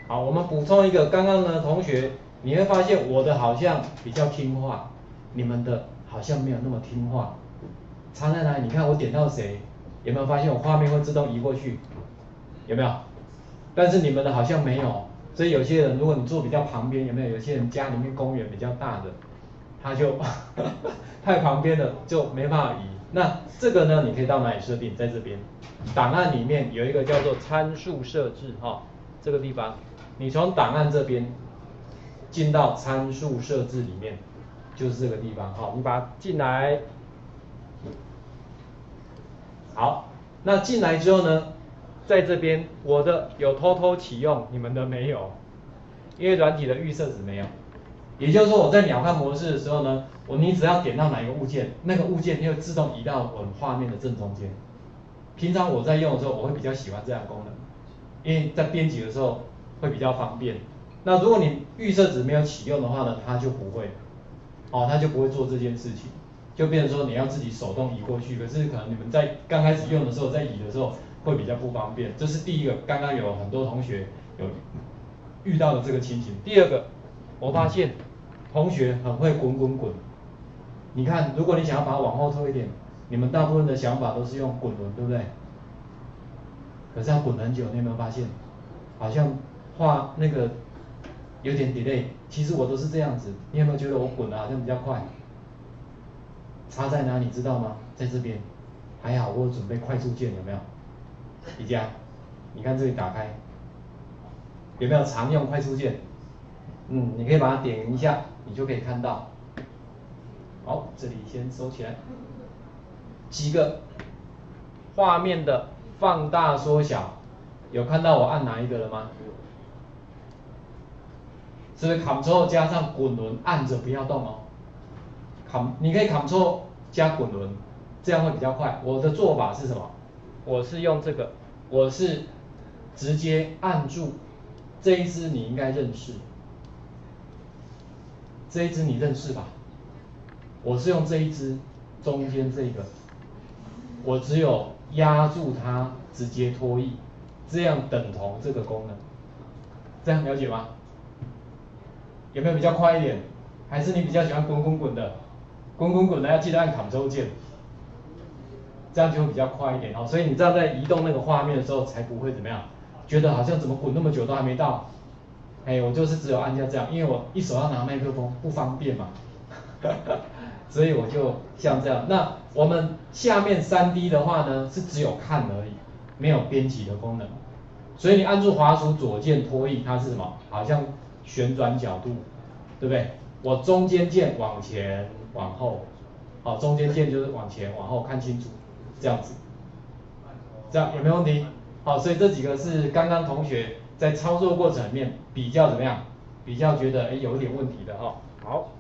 好，我们补充一个，刚刚呢，同学你会发现我的好像比较听话，你们的好像没有那么听话，差在哪里？你看我点到谁，有没有发现我画面会自动移过去？有没有？但是你们的好像没有，所以有些人如果你坐比较旁边，有没有？有些人家里面公园比较大的，他就太旁边了就没办法移。那这个呢，你可以到哪里设定？在这边，档案里面有一个叫做参数设置哈，这个地方。你从档案这边进到参数设置里面，就是这个地方。好，你把它进来。好，那进来之后呢，在这边我的有偷偷启用，你们的没有，因为软体的预设值没有。也就是说，我在鸟瞰模式的时候呢，你只要点到哪一个物件，那个物件就会自动移到我们画面的正中间。平常我在用的时候，我会比较喜欢这样的功能，因为在编辑的时候会比较方便。那如果你预设值没有启用的话呢，它就不会，它就不会做这件事情，就变成说你要自己手动移过去。可是可能你们在刚开始用的时候，在移的时候会比较不方便。这是第一个，刚刚有很多同学有遇到的这个情形。第二个，我发现同学很会滚滚滚。你看，如果你想要把它往后拖一点，你们大部分的想法都是用滚轮，对不对？可是要滚很久，你有没有发现？好像画那个有点 delay， 其实我都是这样子。你有没有觉得我滚的好像比较快？差在哪里知道吗？在这边，还好我有准备快速键，有没有？宜家，你看这里打开，有没有常用快速键？你可以把它点一下，你就可以看到。好，这里先收起来。几个画面的放大缩小，有看到我按哪一个了吗？是不是 Ctrl 加上滚轮按着不要动哦？你可以 Ctrl 加滚轮，这样会比较快。我的做法是什么？我是用这个，我是直接按住这一支，你应该认识。这一支你认识吧？我是用这一支中间这个，我只有压住它，直接拖曳，这样等同这个功能。这样了解吗？有没有比较快一点？还是你比较喜欢滚滚滚的？滚滚滚的要记得按 Ctrl 键，这样就会比较快一点哦。所以你这样在移动那个画面的时候，才不会怎么样，觉得好像怎么滚那么久都还没到。我就是只有按下这样，因为我一手要拿麦克风不方便嘛，所以我就像这样。那我们下面3D 的话呢，是只有看而已，没有编辑的功能。所以你按住滑鼠左键拖曳，它是什么？好像旋转角度，对不对？我中间键往前往后，好，中间键就是往前往后，看清楚，这样子，这样有没有问题？好，所以这几个是刚刚同学在操作过程里面比较怎么样？比较觉得有点问题的哈。好。